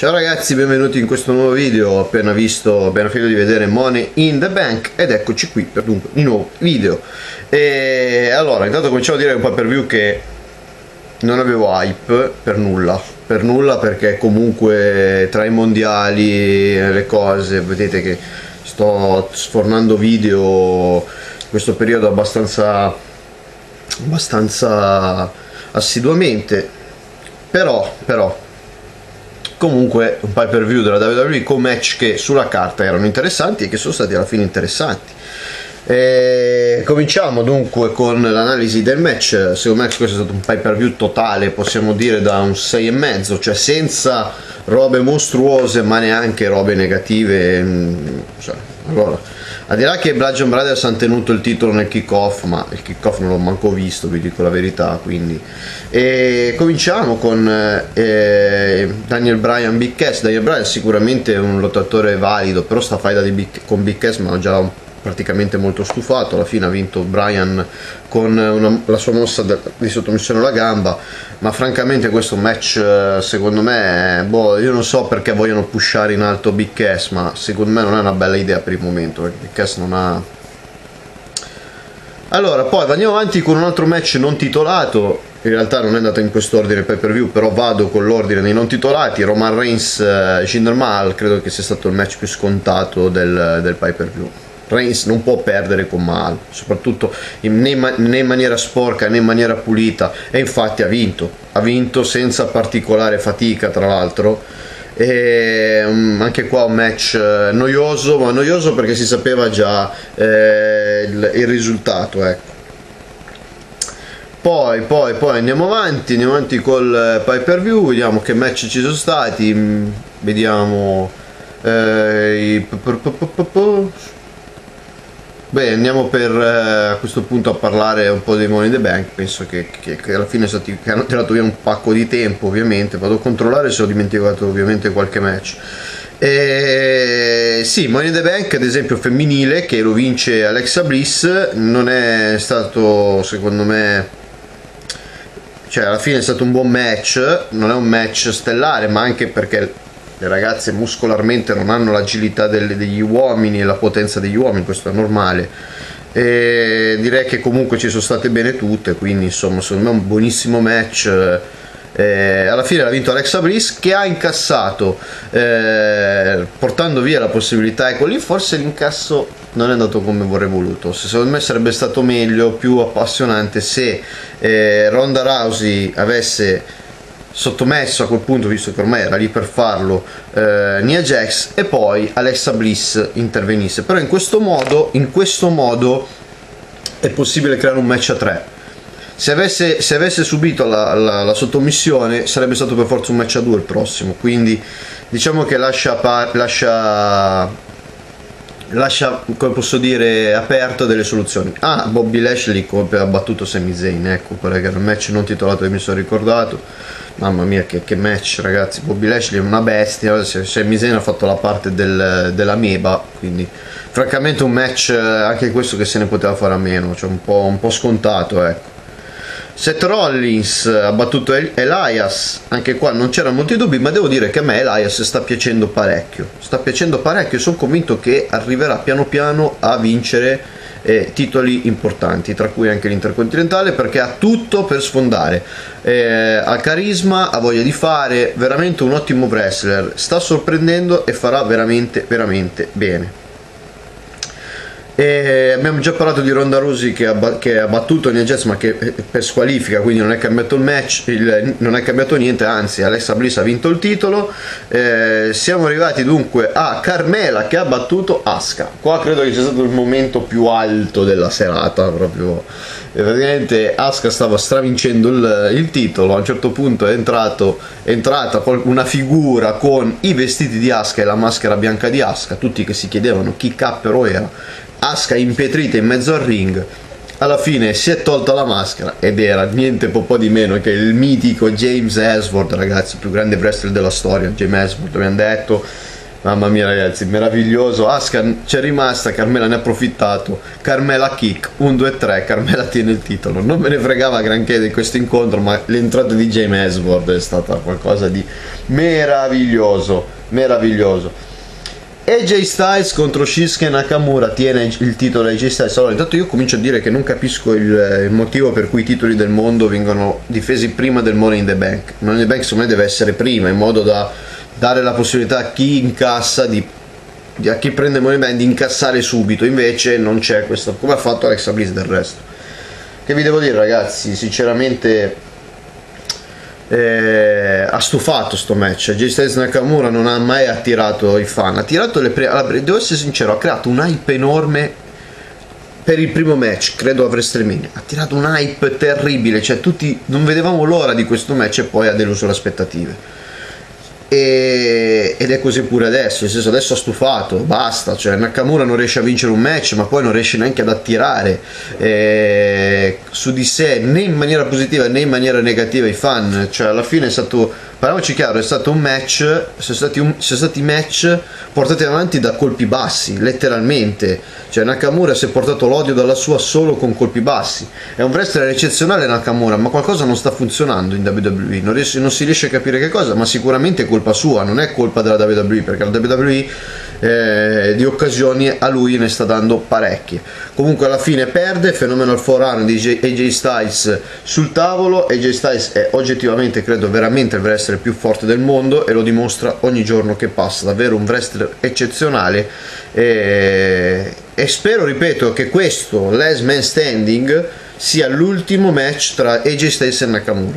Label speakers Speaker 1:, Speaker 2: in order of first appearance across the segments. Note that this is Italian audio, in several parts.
Speaker 1: Ciao ragazzi, benvenuti in questo nuovo video. Ho appena finito di vedere Money in the Bank ed eccoci qui per dunque di nuovo video. E allora, intanto cominciamo a dire un po' per view che non avevo hype per nulla, perché comunque tra i mondiali e le cose, vedete che sto sfornando video in questo periodo abbastanza assiduamente, però comunque un pay per view della WWE con match che sulla carta erano interessanti e che sono stati alla fine interessanti. Cominciamo dunque con l'analisi del match. Secondo me questo è stato un pay per view totale, possiamo dire da un 6,5, cioè senza robe mostruose ma neanche robe negative. Allora, al di là che Bludgeon Brothers hanno tenuto il titolo nel kick-off, ma il kick-off non l'ho manco visto, vi dico la verità, quindi cominciamo con Daniel Bryan Big Cass. Daniel Bryan è sicuramente un lottatore valido, però sta faida con Big Cass ma già praticamente molto stufato. Alla fine ha vinto Bryan con la sua mossa di sottomissione alla gamba, ma francamente questo match secondo me, io non so perché vogliono pushare in alto Big Cass, ma secondo me non è una bella idea per il momento, perché Big Cass non ha... Allora, poi andiamo avanti con un altro match non titolato. In realtà non è andato in quest'ordine pay per view, però vado con l'ordine dei non titolati. Roman Reigns, Jinder Mahal, credo che sia stato il match più scontato del pay per view. Reigns non può perdere con Mahal, soprattutto né in maniera sporca né in maniera pulita, e infatti ha vinto senza particolare fatica, tra l'altro. E anche qua un match noioso, ma noioso perché si sapeva già il risultato, ecco. Poi andiamo avanti col pay per view, vediamo che match ci sono stati, vediamo beh, andiamo a questo punto a parlare un po' dei Money in the Bank. Penso che alla fine che hanno tirato via un pacco di tempo, ovviamente. Vado a controllare se ho dimenticato ovviamente qualche match. Sì, Money in the Bank ad esempio femminile, che lo vince Alexa Bliss, non è stato, secondo me, cioè alla fine è stato un buon match, non è un match stellare, ma anche perché le ragazze muscolarmente non hanno l'agilità degli uomini e la potenza degli uomini, questo è normale. E direi che comunque ci sono state bene tutte, quindi insomma secondo me è un buonissimo match. Alla fine l'ha vinto Alexa Bliss, che ha incassato, portando via la possibilità, ecco lì forse l'incasso non è andato come vorrei voluto. Secondo me sarebbe stato meglio, più appassionante, se Ronda Rousey avesse sottomesso a quel punto, visto che ormai era lì per farlo, Nia Jax, e poi Alexa Bliss intervenisse. Però in questo modo è possibile creare un match a 3. Se avesse subito la sottomissione sarebbe stato per forza un match a 2 il prossimo, quindi diciamo che lascia, come posso dire, aperto delle soluzioni. Bobby Lashley come ha battuto Sami Zayn, ecco quello che era il match non titolato che mi sono ricordato. Mamma mia che match, ragazzi. Bobby Lashley è una bestia. Sami Zayn ha fatto la parte della meba, quindi francamente un match anche questo che se ne poteva fare a meno, cioè un po' scontato, ecco. Seth Rollins ha battuto Elias, anche qua non c'erano molti dubbi, ma devo dire che a me Elias sta piacendo parecchio, sono convinto che arriverà piano piano a vincere titoli importanti, tra cui anche l'Intercontinentale, perché ha tutto per sfondare, ha carisma, ha voglia di fare, veramente un ottimo wrestler, sta sorprendendo e farà veramente bene. Abbiamo già parlato di Ronda Rousey che ha battuto Nia Jax, ma che per squalifica, quindi non è cambiato il match, non è cambiato niente, anzi Alexa Bliss ha vinto il titolo. Siamo arrivati dunque a Carmela che ha battuto Asuka. Qua credo che sia stato il momento più alto della serata, proprio praticamente Asuka stava stravincendo il titolo. A un certo punto è entrata una figura con i vestiti di Asuka e la maschera bianca di Asuka, tutti che si chiedevano chi cappero era. Asuka impietrita in mezzo al ring, alla fine si è tolta la maschera ed era niente po' di meno che il mitico James Ellsworth, ragazzi, il più grande wrestler della storia. James Ellsworth, abbiamo detto, Mamma mia ragazzi, meraviglioso. Asuka c'è rimasta, Carmela ne ha approfittato, Carmela kick, 1, 2, 3, Carmela tiene il titolo. Non me ne fregava granché di questo incontro, ma l'entrata di James Ellsworth è stata qualcosa di meraviglioso, meraviglioso. AJ Styles contro Shinsuke Nakamura, tiene il titolo AJ Styles. Allora intanto io comincio a dire che non capisco il motivo per cui i titoli del mondo vengono difesi prima del Money in the Bank. Money in the Bank secondo me deve essere prima, in modo da dare la possibilità a chi incassa a chi prende Money in the Bank di incassare subito. Invece non c'è questo, come ha fatto Alexa Bliss del resto. Che vi devo dire ragazzi, sinceramente ha stufato sto match. AJ Styles Nakamura non ha mai attirato i fan, ha tirato devo essere sincero, ha creato un hype enorme per il primo match, credo a WrestleMania, ha tirato un hype terribile, cioè tutti non vedevamo l'ora di questo match e poi ha deluso le aspettative. Ed è così pure adesso, nel senso, adesso ha stufato, basta, cioè Nakamura non riesce a vincere un match, ma poi non riesce neanche ad attirare su di sé né in maniera positiva né in maniera negativa i fan. Cioè alla fine è stato, parliamoci chiaro, è stato un match, sono stati match portati avanti da colpi bassi, letteralmente. Cioè Nakamura si è portato l'odio dalla sua solo con colpi bassi. È un wrestler eccezionale Nakamura, ma qualcosa non sta funzionando in WWE, non si riesce a capire che cosa, ma sicuramente è colpa sua, non è colpa della WWE, perché la WWE di occasioni a lui ne sta dando parecchie. Comunque alla fine perde, Phenomenal Forearm di AJ Styles sul tavolo. AJ Styles è oggettivamente, credo, veramente il wrestler più forte del mondo e lo dimostra ogni giorno che passa, davvero un wrestler eccezionale. E spero, ripeto, che questo Last Man Standing sia l'ultimo match tra AJ Styles e Nakamura.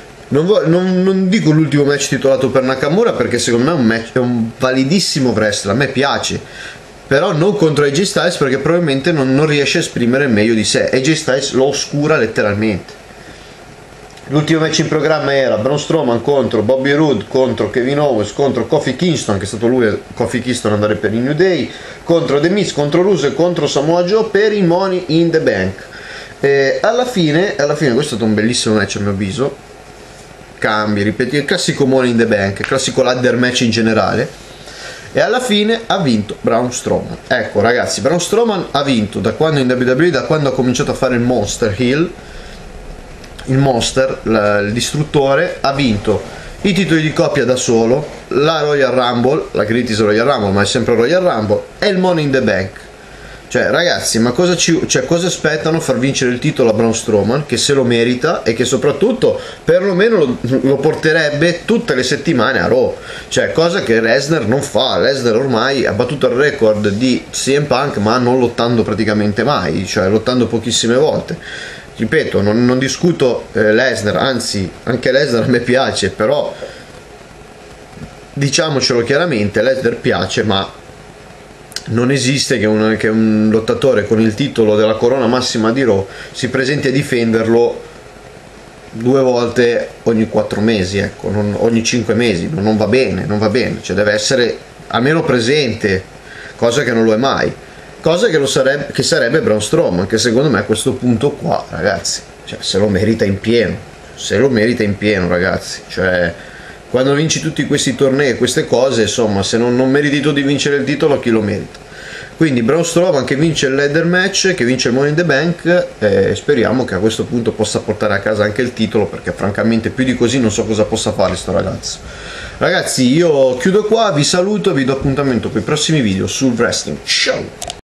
Speaker 1: Non dico l'ultimo match titolato per Nakamura, perché secondo me è un validissimo wrestler, a me piace, però non contro AJ Styles, perché probabilmente non riesce a esprimere meglio di sé. AJ Styles lo oscura letteralmente. L'ultimo match in programma era Braun Strowman contro Bobby Roode, contro Kevin Owens, contro Kofi Kingston, che è stato lui, Kofi Kingston, andare per il New Day, contro The Miz, contro Russo e contro Samoa Joe per il Money in the Bank. Alla fine questo è stato un bellissimo match a mio avviso. Cambi, ripeti, il classico Money in the Bank, il classico ladder match in generale. E alla fine ha vinto Braun Strowman. Ecco ragazzi, Braun Strowman ha vinto da quando in WWE, da quando ha cominciato a fare il Monster Heel, il Monster, il distruttore, ha vinto i titoli di coppia da solo, la Royal Rumble, la Critics Royal Rumble, ma è sempre Royal Rumble, e il Money in the Bank. Cioè ragazzi, ma cosa aspettano far vincere il titolo a Braun Strowman, che se lo merita e che soprattutto perlomeno lo porterebbe tutte le settimane a Raw, cioè cosa che Lesnar non fa. Lesnar ormai ha battuto il record di CM Punk, ma non lottando praticamente mai, cioè lottando pochissime volte. Ripeto, non discuto Lesnar, anzi anche Lesnar a me piace, però diciamocelo chiaramente, Lesnar piace, ma non esiste che un lottatore con il titolo della corona massima di Raw si presenti a difenderlo 2 volte ogni 4 mesi, ecco, ogni 5 mesi, non va bene, cioè deve essere almeno presente, cosa che non lo è mai. Cosa che sarebbe Braun Strowman, che secondo me a questo punto qua, ragazzi, cioè, se lo merita in pieno, ragazzi. Cioè, quando vinci tutti questi tornei e queste cose, insomma, se non meriti tu di vincere il titolo, chi lo merita? Quindi Braun Strowman che vince il ladder match, che vince il Money in the Bank, speriamo che a questo punto possa portare a casa anche il titolo, perché francamente più di così non so cosa possa fare sto ragazzo. Ragazzi, io chiudo qua, vi saluto e vi do appuntamento per i prossimi video sul wrestling. Ciao!